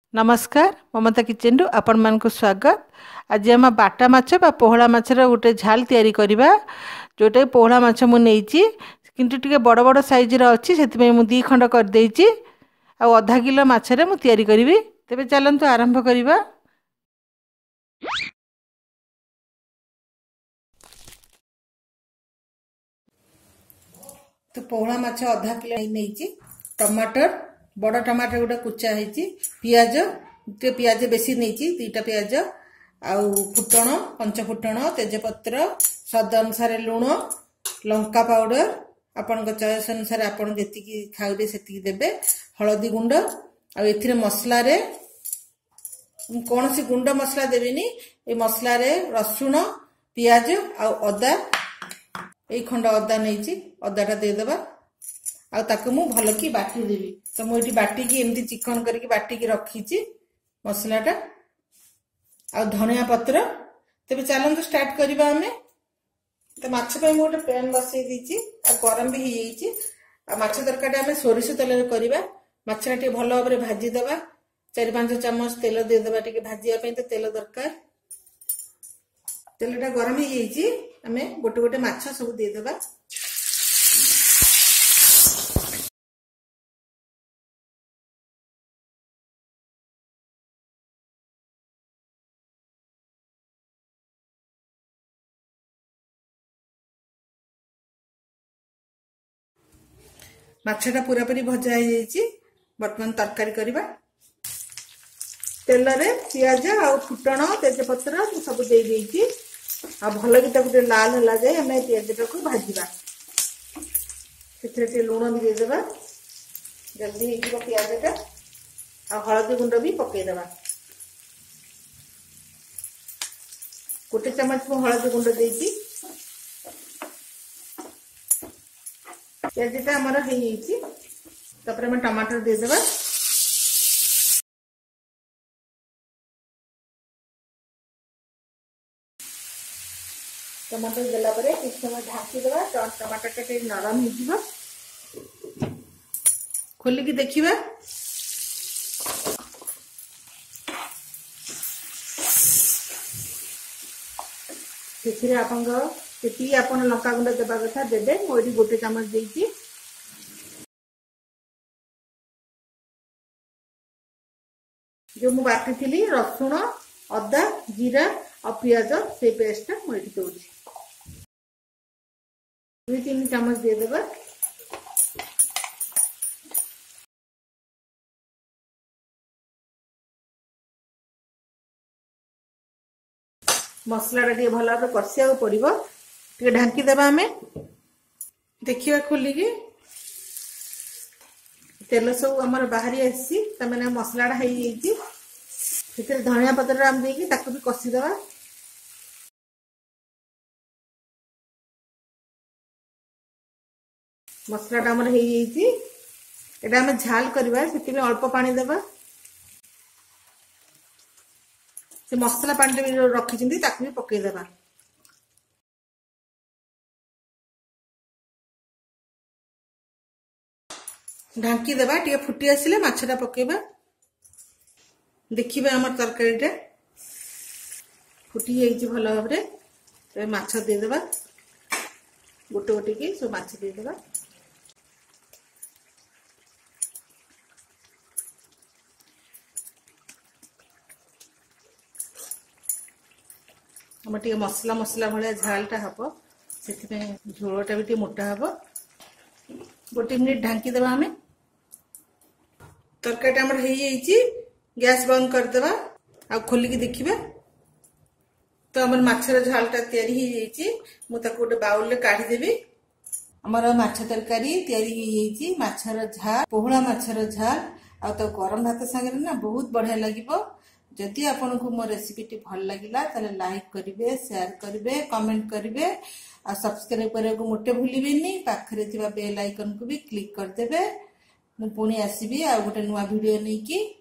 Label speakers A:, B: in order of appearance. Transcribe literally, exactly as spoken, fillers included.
A: नमस्कार ममता किचन रु आपण मान को स्वागत। आज आम बाटा माछ बा पोहला माछर गोटे झाल तैयारी करबा। जोटा पोहला माछ मु नेइची किंतु टिके बड़ बड़ साइज रा अछि सेति मु दी खंड कर देइची आ आधा किलो माछरे मु तैयारी करबी। तेबे चलंतु आरंभ करबा। तो पोहला माछ आधा किलो नेइची, टमाटर बड़ टमाटर गोटे कुचा है, पियाज टे पियाज बेसी नहीं दीटा पियाज आउ फुटण पंच फुटण तेजपत्र स्वाद अनुसार लुण लंका पाउडर आपण चॉइस अनुसार आपण जेतिकी खाइबे सेतिकी देबे, हळदी गुंड आ एथिरे मसला रे कौन सी गुंड मसला देबेनी। ए मसला रे रसुण पियाज आ अदा ए खंड अदा नहीं अदाटा देदेबा आ ताकू मु भल की बाटी देबी। तो मुझे बाटी की एमती चिकन करके बाटी की रखी मसलाटा आ धनिया पत्र। तेज चलते स्टार्ट करवा आम। तो माछ पे गोटे पैन बसई देती आ गरम भी हो माछ तरकारी आम सोरिष तेल करवा। माछटा टे भल भाव में भाजीदे चार पांच चामच तेल देदेबा टे भाजापी तो तेल दरकार। तेलटा गरम हो आम गोटे गोटे माछ सब देदेबा। माछटा पूरा पूरी भजा हो बर्तमान तरकारी करवा। तेल रे पियाज आ फुटण तेजपत्र सब दे देइची आ भल कि ताको लाल होला जाए हमें पियाजटा को भाजीबा। सेथिरे लुण भी देदेबा जल्दी हो पियाजटा आ हळदी गुंड भी पकेदेबा। गोटे चम्मच मु हळदी गुंड देइची। पियाजटा हमर हेइची तापर हम टमाटर देदेबा। टमाटर देला परे किछ समय ढाकी देबा। टमाटर टा टे नरम हो जिवो। खोली की देखिबा। सेथिरे आपन केती आपन लंका गुंड देबा कथा देबे। मोरी गोटे चामच देइची। जो मु बाटी थिली रसुण अदा जीरा और पियाज से पेस्ट मुझे दूसरी दुई तीन चामच देदेबा। मसला टे भल भाव कषिया पड़ो टे ढांकी देबा। आम देखिए खोलिकी तेल सब आमर बाहरी आसी तमें मसलाटा हो धनिया पत्र आम देकी ताकू भी कषिदेबा। मसलाटा आमर हो आम झाल करवा से अल्प पानी देबा। से मसला पानी भी रखी ताकू भी पकईदेबा। ढांकी देबा टे फुटी आसिले माछटा पकेबा। देखिबा हमर तरकारीटा फुटी जाइछि भल भाव रे। तो माछ देदेबा गोटे गोटे की सब माछ देदेबा। हम टे मसला मसला भाया झालटा हम से झोलटा भी टे मोटा हम। गोटे मिनिट ढांकी देबा। आम तरकारीटा हमर हो जाइछि। गैस बंद करदेबा आ खोलिकी देखिबा। तो हमर माछर झालटा तैयारी हो जाइछि। मु ताको गोटे बाउल रे काढी देबी। हमर माछ तरकारी तैयारी हो जाइछि। माछर झाल पोहला माछर झाल आ तो गरम भात संगे ना बहुत बढ़िया लागिबो। जदि आपनको मो रेसिपीटी भल लागिला ताले लाइक करिवे शेयर करिवे कमेंट करिवे आ सब्सक्राइब करने को मोटे भूलिबेनी। पाखरे थिबा बेल आइकन को भी क्लिक कर देबे। मु पुणी आसीबी आ गोटे नुवा वीडियो नै की।